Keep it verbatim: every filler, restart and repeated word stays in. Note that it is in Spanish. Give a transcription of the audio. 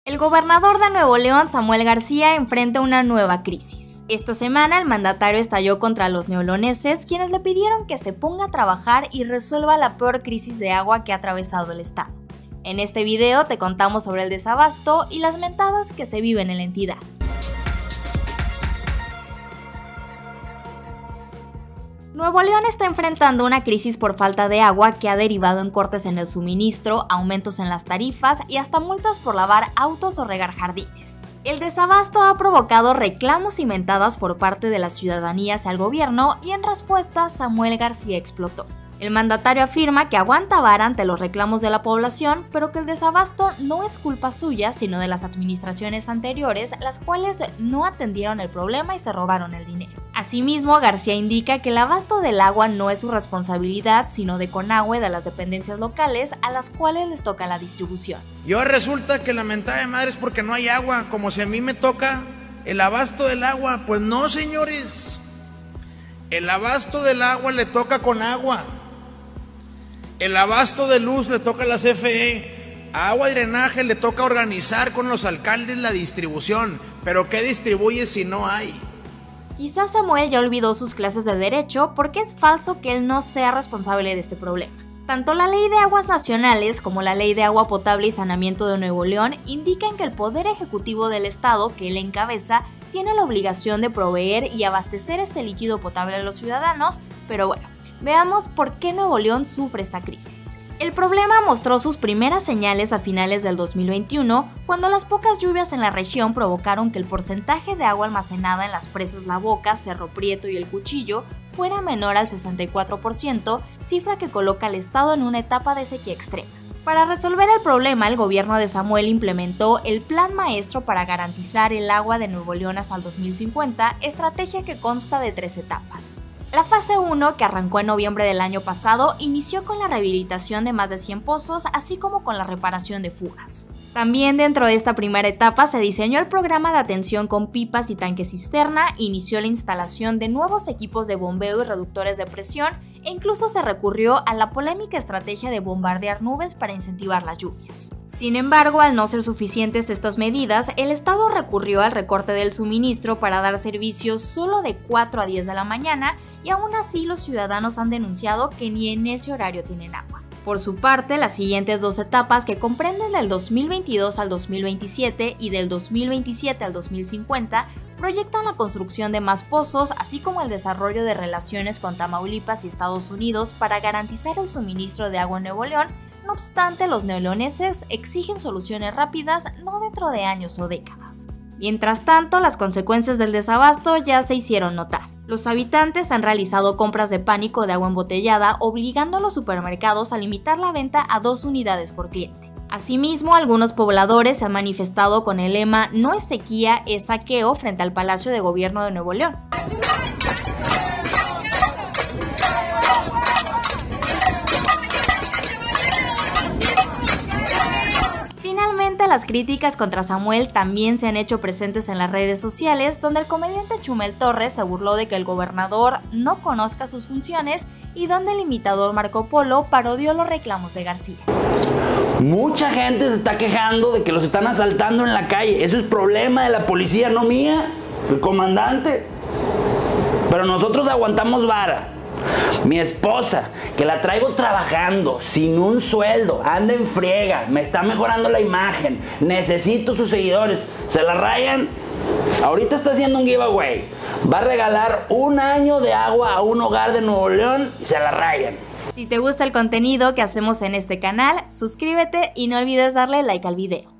El gobernador de Nuevo León, Samuel García, enfrenta una nueva crisis. Esta semana el mandatario estalló contra los neoloneses, quienes le pidieron que se ponga a trabajar y resuelva la peor crisis de agua que ha atravesado el estado. En este video te contamos sobre el desabasto y las mentadas que se viven en la entidad. Nuevo León está enfrentando una crisis por falta de agua que ha derivado en cortes en el suministro, aumentos en las tarifas y hasta multas por lavar autos o regar jardines. El desabasto ha provocado reclamos y mentadas por parte de la ciudadanía hacia el gobierno y en respuesta Samuel García explotó. El mandatario afirma que aguanta vara ante los reclamos de la población, pero que el desabasto no es culpa suya, sino de las administraciones anteriores, las cuales no atendieron el problema y se robaron el dinero. Asimismo, García indica que el abasto del agua no es su responsabilidad, sino de Conagua y de las dependencias locales a las cuales les toca la distribución. Y ahora resulta que la mentada de madre es porque no hay agua, como si a mí me toca el abasto del agua. Pues no, señores, el abasto del agua le toca Conagua. El abasto de luz le toca a la C F E, a agua y drenaje le toca organizar con los alcaldes la distribución, pero ¿qué distribuye si no hay? Quizás Samuel ya olvidó sus clases de derecho porque es falso que él no sea responsable de este problema. Tanto la Ley de Aguas Nacionales como la Ley de Agua Potable y Saneamiento de Nuevo León indican que el Poder Ejecutivo del Estado, que él encabeza, tiene la obligación de proveer y abastecer este líquido potable a los ciudadanos, pero bueno, veamos por qué Nuevo León sufre esta crisis. El problema mostró sus primeras señales a finales del dos mil veintiuno, cuando las pocas lluvias en la región provocaron que el porcentaje de agua almacenada en las presas La Boca, Cerro Prieto y El Cuchillo fuera menor al sesenta y cuatro por ciento, cifra que coloca al estado en una etapa de sequía extrema. Para resolver el problema, el gobierno de Samuel implementó el Plan Maestro para garantizar el agua de Nuevo León hasta el dos mil cincuenta, estrategia que consta de tres etapas. La fase uno, que arrancó en noviembre del año pasado, inició con la rehabilitación de más de cien pozos, así como con la reparación de fugas. También dentro de esta primera etapa se diseñó el programa de atención con pipas y tanques cisterna, inició la instalación de nuevos equipos de bombeo y reductores de presión, e incluso se recurrió a la polémica estrategia de bombardear nubes para incentivar las lluvias. Sin embargo, al no ser suficientes estas medidas, el Estado recurrió al recorte del suministro para dar servicios solo de cuatro a diez de la mañana y aún así los ciudadanos han denunciado que ni en ese horario tienen agua. Por su parte, las siguientes dos etapas, que comprenden del dos mil veintidós al dos mil veintisiete y del dos mil veintisiete al dos mil cincuenta, proyectan la construcción de más pozos, así como el desarrollo de relaciones con Tamaulipas y Estados Unidos para garantizar el suministro de agua en Nuevo León. No obstante, los neoloneses exigen soluciones rápidas, no dentro de años o décadas. Mientras tanto, las consecuencias del desabasto ya se hicieron notar. Los habitantes han realizado compras de pánico de agua embotellada, obligando a los supermercados a limitar la venta a dos unidades por cliente. Asimismo, algunos pobladores se han manifestado con el lema "No es sequía, es saqueo" frente al Palacio de Gobierno de Nuevo León. Finalmente, las críticas contra Samuel también se han hecho presentes en las redes sociales, donde el comediante Chumel Torres se burló de que el gobernador no conozca sus funciones y donde el imitador Marco Polo parodió los reclamos de García. Mucha gente se está quejando de que los están asaltando en la calle. Eso es problema de la policía, no mía, el comandante. Pero nosotros aguantamos vara. Mi esposa, que la traigo trabajando sin un sueldo, anda en friega, me está mejorando la imagen, necesito sus seguidores, ¿se la rayan? Ahorita está haciendo un giveaway, va a regalar un año de agua a un hogar de Nuevo León y se la rayan. Si te gusta el contenido que hacemos en este canal, suscríbete y no olvides darle like al video.